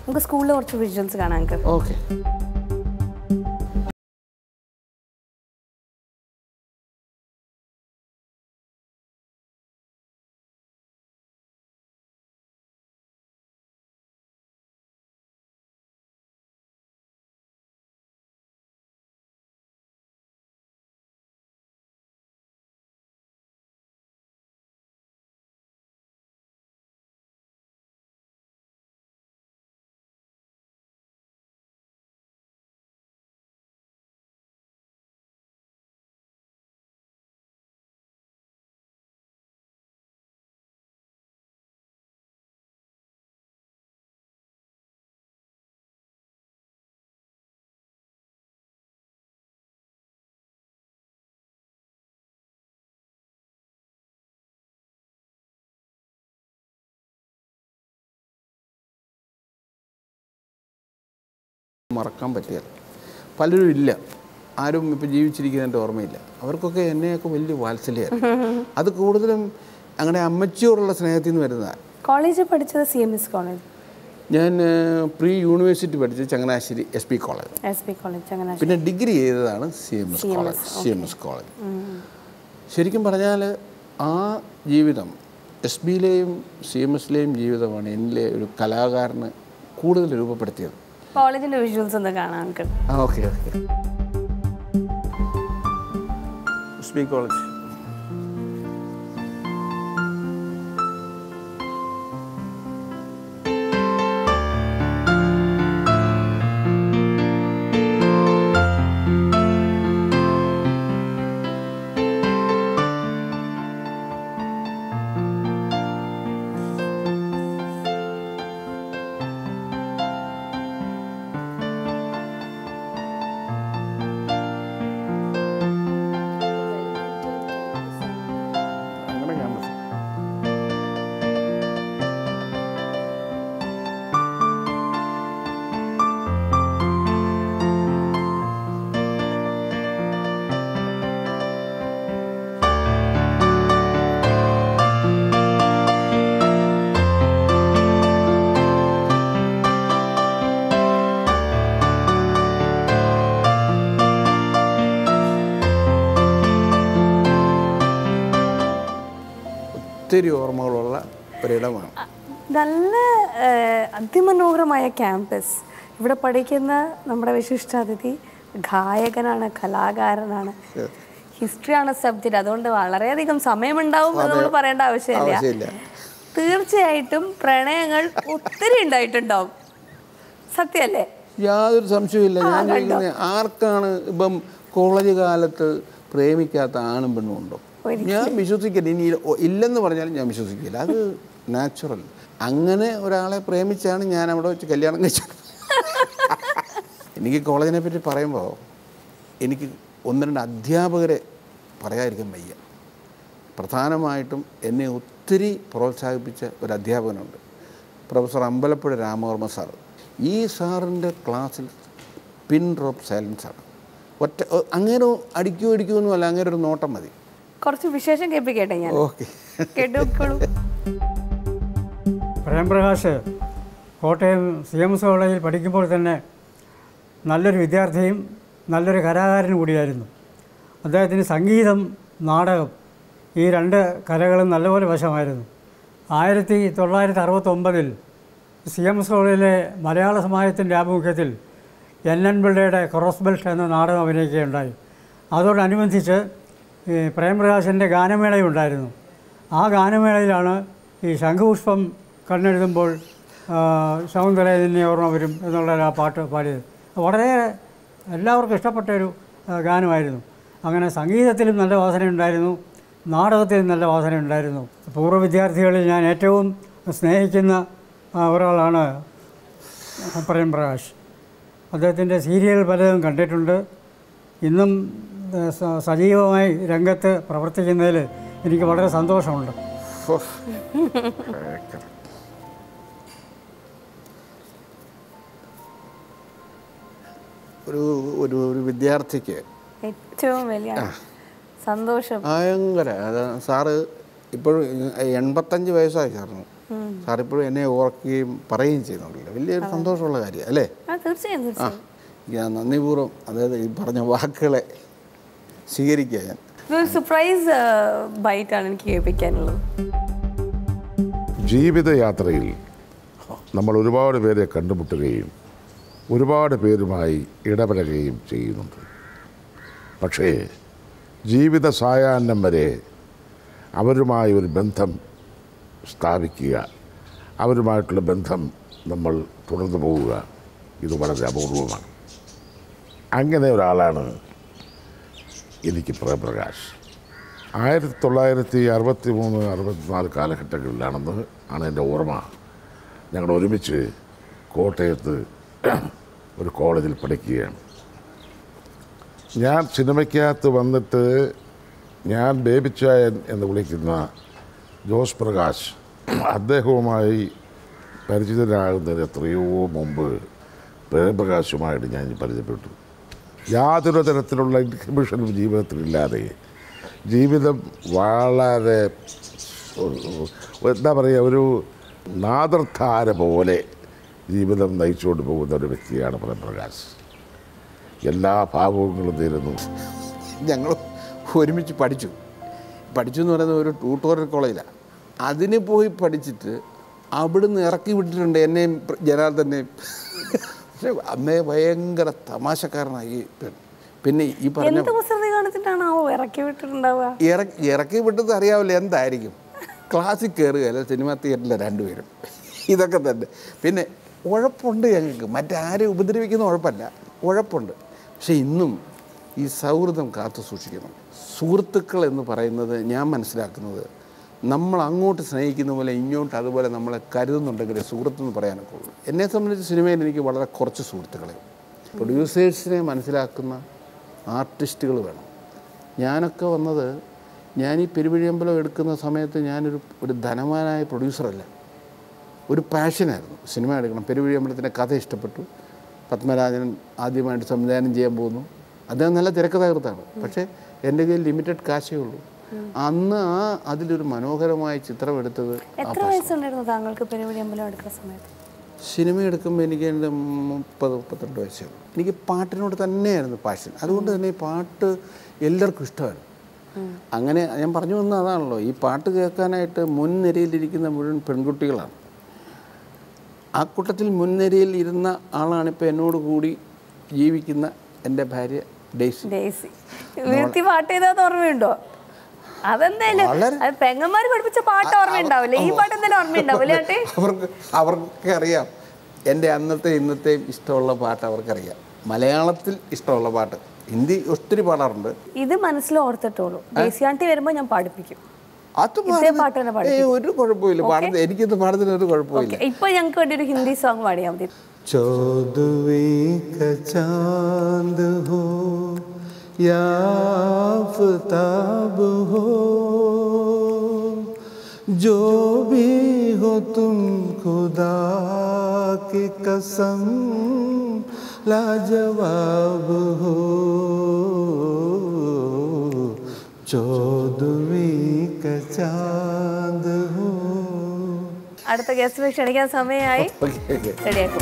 നമുക്ക് സ്കൂളിൽ കുറച്ച് വിഷ്വൽസ് കാണാം. ഓക്കെ. മറക്കാൻ പറ്റില്ല. പലരും ഇല്ല, ആരും ഇപ്പോൾ ജീവിച്ചിരിക്കുന്നതിൻ്റെ ഓർമ്മയില്ല. അവർക്കൊക്കെ എന്നെയൊക്കെ വലിയ വാത്സല്യമായിരുന്നു. അത് കൂടുതലും അങ്ങനെ അമ്മച്ചിയോടുള്ള സ്നേഹത്തിൽ നിന്ന് വരുന്നതാണ്. കോളേജിൽ പഠിച്ചത് CMS കോളേജ്. ഞാൻ പ്രീ യൂണിവേഴ്സിറ്റി പഠിച്ചത് ചങ്ങനാശ്ശേരി SP കോളേജ്. ചങ്ങനാശ്ശേരി. പിന്നെ ഡിഗ്രി ചെയ്തതാണ് CMS കോളേജ്. ശരിക്കും പറഞ്ഞാൽ ആ ജീവിതം SBയിലെയും CMSലെയും ജീവിതമാണ് എന്നിലെ ഒരു കലാകാരന് കൂടുതൽ രൂപപ്പെടുത്തിയത്. കോളേജിൻ്റെ വിഷ്വൽസ് ഒന്ന് കാണാം. ഓക്കെ. SP college. ഒത്തിരി ഓർമ്മകളുള്ള ഒരിടമാണ്. നല്ല അതിമനോഹരമായ ക്യാമ്പസ്. ഇവിടെ പഠിക്കുന്ന നമ്മുടെ വിശിഷ്ടാതിഥി ഗായകനാണ്, കലാകാരനാണ്, ഹിസ്റ്ററിയാണ് സബ്ജക്റ്റ്. അതുകൊണ്ട് വളരെയധികം സമയമുണ്ടാവും എന്ന് നമ്മൾ പറയേണ്ട ആവശ്യമില്ല. തീർച്ചയായിട്ടും പ്രണയങ്ങൾ ഒത്തിരി ഉണ്ടായിട്ടുണ്ടാവും. സത്യമല്ലേ? യാതൊരു സംശയമില്ല. ഞാൻ ചോദിക്കുന്നത്, ആർക്കാണ് ഇപ്പം കോളേജ് കാലത്ത് പ്രേമിക്കാത്ത ആണും പെണ്ണും ഉണ്ടോ? ഞാൻ വിശ്വസിക്കില്ല. ഇനി ഇല്ലെന്ന് പറഞ്ഞാലും ഞാൻ വിശ്വസിക്കില്ല. അത് നാച്ചുറൽ. അങ്ങനെ ഒരാളെ പ്രേമിച്ചാണ് ഞാൻ അവിടെ വെച്ച് കല്യാണം കഴിച്ചത്. എനിക്ക് കോളേജിനെ പറ്റി പറയുമ്പോൾ എനിക്ക് 1-2 അധ്യാപകരെ പറയാതിരിക്കാൻ വയ്യ. പ്രധാനമായിട്ടും എന്നെ ഒത്തിരി പ്രോത്സാഹിപ്പിച്ച ഒരു അധ്യാപകനുണ്ട്, പ്രൊഫസർ അമ്പലപ്പുഴ രാമവർമ്മ സാർ. ഈ സാറിൻ്റെ ക്ലാസ്സിൽ പിൻ ഡ്രോപ്പ് സൈലൻസാണ്. അങ്ങനെ അടിക്കുമെന്നല്ല, അങ്ങനെ ഒരു നോട്ടം മതി. കുറച്ച് വിശേഷം കേൾപ്പിക്കട്ടെ ഞാൻ. ഓക്കെ, കേട്ടോളൂ. പ്രേംപ്രകാശ് കോട്ടയം CMS കോളേജിൽ പഠിക്കുമ്പോൾ തന്നെ നല്ലൊരു വിദ്യാർത്ഥിയും നല്ലൊരു കലാകാരനും കൂടിയായിരുന്നു. അദ്ദേഹത്തിന് സംഗീതം, നാടകം ഈ 2 കലകളും നല്ലപോലെ വശമായിരുന്നു. 1969 CMS കോളേജിലെ മലയാള സമാജത്തിൻ്റെ ആഭിമുഖ്യത്തിൽ NN പിള്ളയുടെ ക്രോസ് ബെൽറ്റ് എന്ന നാടകം അഭിനയിക്കുകയുണ്ടായി. അതോടനുബന്ധിച്ച് പ്രേംപ്രകാശിൻ്റെ ഗാനമേളയും ഉണ്ടായിരുന്നു. ആ ഗാനമേളയിലാണ് ഈ ശംഖുപുഷ്പം കണ്ണെഴുതുമ്പോൾ ശകുന്തള നിന്നെ ഓർമ്മ വരും എന്നുള്ള ആ പാട്ട് പാടിയത്. വളരെ എല്ലാവർക്കും ഇഷ്ടപ്പെട്ടൊരു ഗാനമായിരുന്നു. അങ്ങനെ സംഗീതത്തിലും നല്ല വാസനയുണ്ടായിരുന്നു, നാടകത്തിലും നല്ല വാസനയുണ്ടായിരുന്നു. പൂർവ്വ വിദ്യാർത്ഥികളിൽ ഞാൻ ഏറ്റവും സ്നേഹിക്കുന്ന ഒരാളാണ് പ്രേംപ്രകാശ്. അദ്ദേഹത്തിൻ്റെ സീരിയൽ പലതും കണ്ടിട്ടുണ്ട്. ഇന്നും സജീവമായി രംഗത്ത് പ്രവർത്തിക്കുന്നതിൽ എനിക്ക് വളരെ സന്തോഷമുണ്ട്. ഒരു വിദ്യാർത്ഥിക്ക് ഏറ്റവും വലിയ സന്തോഷം ഭയങ്കര. സാറ് ഇപ്പോഴും 85 വയസ്സായി സാറിന്. സാറിപ്പോഴും എന്നെ ഓർക്കുകയും പറയുകയും ചെയ്യുന്നുണ്ടല്ലോ, വലിയൊരു സന്തോഷമുള്ള കാര്യം അല്ലേ? തീർച്ചയായും തീർച്ചയായും. ഞാൻ നന്ദിപൂർവ്വം അതായത് ഈ പറഞ്ഞ വാക്കുകളെ സ്വീകരിക്കുക. ഞാൻ ഒരു സർപ്രൈസ് ബൈറ്റാണ് എനിക്ക് കേൾപ്പിക്കാനുള്ളത്. ജീവിതയാത്രയിൽ നമ്മൾ ഒരുപാട് പേരെ കണ്ടുമുട്ടുകയും ഒരുപാട് പേരുമായി ഇടപഴകുകയും ചെയ്യുന്നുണ്ട്. പക്ഷേ ജീവിത സായാഹ്നം വരെ അവരുമായി ഒരു ബന്ധം സ്ഥാപിക്കുക, അവരുമായിട്ടുള്ള ബന്ധം നമ്മൾ തുടർന്നു പോവുക, ഇത് വളരെ അപൂർവമാണ്. അങ്ങനെ ഒരാളാണ് എനിക്ക് പ്രേംപ്രകാശ്. 1963-64 കാലഘട്ടങ്ങളിലാണെന്ന് ആണ് എൻ്റെ ഓർമ്മ. ഞങ്ങൾ ഒരുമിച്ച് കോട്ടയത്ത് ഒരു കോളേജിൽ പഠിക്കുകയാണ്. ഞാൻ സിനിമയ്ക്കകത്ത് വന്നിട്ട് ഞാൻ ബേബിച്ചായൻ എന്ന് വിളിക്കുന്ന ജോസ് പ്രകാശ്, അദ്ദേഹവുമായി പരിചിതനാകുന്നതിന് എത്രയോ മുമ്പ് പ്രേംപ്രകാശുമായിട്ട് ഞാൻ പരിചയപ്പെട്ടു. യാതൊരു തരത്തിലുള്ള ഇൻഹിബിഷനും ജീവിതത്തിലില്ലാതെ ജീവിതം വളരെ എന്താ പറയുക, ഒരു നാദർധാര പോലെ ജീവിതം നയിച്ചുകൊണ്ട് പോകുന്ന ഒരു വ്യക്തിയാണ് പ്രേംപ്രകാശ്. എല്ലാ ഭാവങ്ങളും തീരുന്നു. ഞങ്ങൾ ഒരുമിച്ച് പഠിച്ചു എന്ന് പറയുന്നത് ഒരു ട്യൂട്ടോറിയൽ കോളേജിലാണ്. അതിന് പോയി പഠിച്ചിട്ട് അവിടുന്ന് ഇറക്കി വിട്ടിട്ടുണ്ട് എന്നെയും ജനാർദ്ദനെയും. പക്ഷേ അന്നേ ഭയങ്കര തമാശക്കാരനായി. പിന്നെ ഈ പറഞ്ഞ ഇറക്കി വിട്ടത് അറിയാവില്ല എന്തായിരിക്കും. ക്ലാസ്സിൽ കയറുകയല്ല, സിനിമ തിയേറ്ററിലെ രണ്ടുപേരും, ഇതൊക്കെ തന്നെ. പിന്നെ ഉഴപ്പുണ്ട് ഞങ്ങൾക്ക്, മറ്റാരും ഉപദ്രവിക്കുന്ന ഉഴപ്പല്ല, ഉഴപ്പുണ്ട്. പക്ഷെ ഇന്നും ഈ സൗഹൃദം കാത്തു സൂക്ഷിക്കണം. സുഹൃത്തുക്കൾ എന്ന് പറയുന്നത് ഞാൻ മനസ്സിലാക്കുന്നത് നമ്മൾ അങ്ങോട്ട് സ്നേഹിക്കുന്ന പോലെ ഇങ്ങോട്ട് അതുപോലെ നമ്മളെ കരുതുന്നുണ്ടെങ്കിൽ സുഹൃത്തെന്ന് പറയാനൊക്കെ ഉള്ളൂ. എന്നെ സംബന്ധിച്ച് സിനിമയിൽ എനിക്ക് വളരെ കുറച്ച് സുഹൃത്തുക്കളെ, പ്രൊഡ്യൂസേഴ്സിനെ മനസ്സിലാക്കുന്ന ആർട്ടിസ്റ്റുകൾ വേണം. ഞാനൊക്കെ വന്നത്, ഞാൻ ഈ പെരുവഴിയമ്പലം എടുക്കുന്ന സമയത്ത് ഞാനൊരു ധനവാനായ പ്രൊഡ്യൂസറല്ല, ഒരു പാഷനായിരുന്നു. സിനിമ എടുക്കണം. പെരുവഴിയമ്പലത്തിൻ്റെ കഥ ഇഷ്ടപ്പെട്ടു. പത്മരാജൻ ആദ്യമായിട്ട് സംവിധാനം ചെയ്യാൻ പോകുന്നു. അദ്ദേഹം നല്ല തിരക്കഥാകൃത്താണ്. പക്ഷേ എൻ്റെ കയ്യിൽ ലിമിറ്റഡ് കാശേ ഉള്ളൂ. അന്ന് അതിലൊരു മനോഹരമായ ചിത്രം എടുത്തത്. എത്ര വയസ്സുണ്ടായിരുന്നു താങ്കൾക്ക് പെരുവഴിയമ്പലം എടുക്കുന്ന സമയത്ത്? സിനിമ എടുക്കുമ്പോൾ എനിക്ക് എൻ്റെ 30-32 വയസ്സേ ഉള്ളൂ. എനിക്ക് പാട്ടിനോട് തന്നെയായിരുന്നു പാഷൻ. അതുകൊണ്ട് തന്നെ ഈ പാട്ട് എല്ലാവർക്കും ഇഷ്ടമാണ്. അങ്ങനെ ഞാൻ പറഞ്ഞു വന്ന അതാണല്ലോ, ഈ പാട്ട് കേൾക്കാനായിട്ട് മുൻനിരയിലിരിക്കുന്ന മുഴുവൻ പെൺകുട്ടികളാണ്. ആ കൂട്ടത്തിൽ മുൻനിരയിൽ ഇരുന്ന ആളാണിപ്പോൾ എന്നോട് കൂടി ജീവിക്കുന്ന എൻ്റെ ഭാര്യ ഡെയ്സി. വീഴ്ത്തി പാട്ട് ചെയ്താൽ ഓർമ്മയുണ്ടോ? അതെന്തായാലും പെങ്ങന്മാർ പഠിപ്പിച്ച പാട്ട് ഓർമ്മയുണ്ടാവില്ല, ഈ പാട്ട് എന്തായാലും ഓർമ്മയുണ്ടാവില്ല. അവർക്ക് അറിയാം എൻ്റെ അന്നത്തെ ഇന്നത്തെയും ഇഷ്ടമുള്ള പാട്ട് അവർക്കറിയാം. മലയാളത്തിൽ ഇഷ്ടമുള്ള പാട്ട്, ഹിന്ദി ഒത്തിരി പാടാറുണ്ട്. ഇത് മനസ്സിൽ ഓർത്തിട്ടുള്ളൂ. ദേശീയാണ്ടി വരുമ്പോൾ ഞാൻ പഠിപ്പിക്കും. അത് ഒരു കുഴപ്പമില്ല, പാടുന്നത് എനിക്കിത് പാടുന്നതിന് ഒരു കുഴപ്പമില്ല. ഇപ്പൊ ഞങ്ങൾക്ക് വേണ്ടി ഒരു ഹിന്ദി സോങ് പാടിയാൽ മതി. ചാന്ദ് ഹോ या आफ़ताब हो, जो भी हो तुम खुदा की कसम लाजवाब हो, चौदहवीं का चांद हो. അടുത്ത ഗസ്റ്റ് ക്ഷണിക്കാൻ സമയമായി. റെഡിയാക്കും.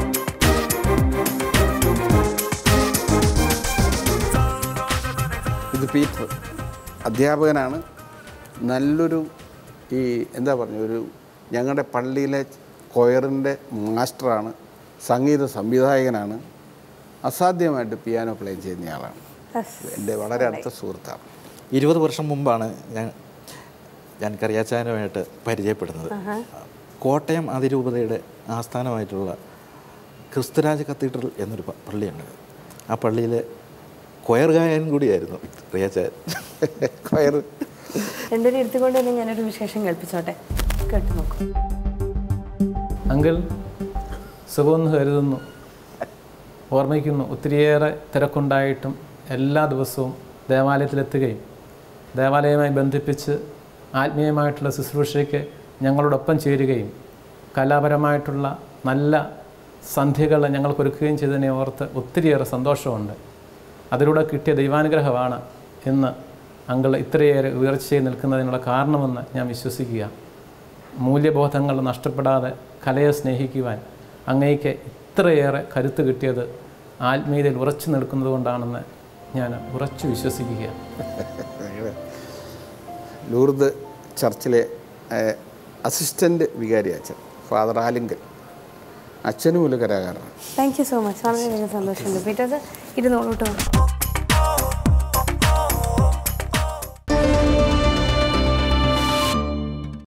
ഇത് പീറ്റർ അധ്യാപകനാണ്. നല്ലൊരു എന്താ പറഞ്ഞ ഒരു ഞങ്ങളുടെ പള്ളിയിലെ കൊയറിൻ്റെ മാസ്റ്ററാണ്. സംഗീത സംവിധായകനാണ്. അസാധ്യമായിട്ട് പിയാനോ പ്ലേ ചെയ്യുന്നയാളാണ്. എൻ്റെ വളരെ അടുത്ത സുഹൃത്താണ്. 20 വർഷം മുമ്പാണ് ഞാൻ കറിയാച്ചാനുമായിട്ട് പരിചയപ്പെടുന്നത്. കോട്ടയം അതിരൂപതയുടെ ആസ്ഥാനമായിട്ടുള്ള ക്രിസ്തുരാജ് കത്തീഡ്രൽ എന്നൊരു പള്ളിയുണ്ട്. ആ പള്ളിയിലെ കൊയർ ഗായകൻ കൂടിയായിരുന്നു റിയാച്ചാൻ. കൊയർ രണ്ടുപേരും എടുത്തുകൊണ്ട് തന്നെ ഞാനൊരു വിശേഷം കേൾപ്പിച്ചോട്ടെ, കേട്ടു നോക്കും. അങ്കിൾ സുഖമെന്ന് കരുതുന്നു, ഓർമ്മിക്കുന്നു. ഒത്തിരിയേറെ തിരക്കുണ്ടായിട്ടും എല്ലാ ദിവസവും ദേവാലയത്തിലെത്തുകയും ദേവാലയവുമായി ബന്ധിപ്പിച്ച് ആത്മീയമായിട്ടുള്ള ശുശ്രൂഷയ്ക്ക് ഞങ്ങളോടൊപ്പം ചേരുകയും കലാപരമായിട്ടുള്ള നല്ല സന്ധ്യകൾ ഞങ്ങൾക്കൊരുക്കുകയും ചെയ്തതിനെ ഓർത്ത് ഒത്തിരിയേറെ സന്തോഷമുണ്ട്. അതിലൂടെ കിട്ടിയ ദൈവാനുഗ്രഹമാണ് ഇന്ന് അങ്കിൾ ഇത്രയേറെ ഉയർച്ചയിൽ നിൽക്കുന്നതിനുള്ള കാരണമെന്ന് ഞാൻ വിശ്വസിക്കുക. മൂല്യബോധങ്ങൾ നഷ്ടപ്പെടാതെ കലയെ സ്നേഹിക്കുവാൻ അങ്ങേക്ക് ഇത്രയേറെ കരുത്ത് കിട്ടിയത് ആത്മീയതയിൽ ഉറച്ചു നിൽക്കുന്നത് കൊണ്ടാണെന്ന് ഞാൻ ഉറച്ചു വിശ്വസിക്കുകയാണ്. ലൂർദ് ചർച്ചിലെ അസിസ്റ്റൻ്റ് വികാരി അച്ഛൻ ഫാദർ ആലിങ്കൽ, അച്ഛനും ഒരു കലാകാരനാണ്. Thank you so much. വളരെയധികം സന്തോഷമുണ്ട്. പീറ്റർ സർ, ഇരുന്നോളൂ കേട്ടോ.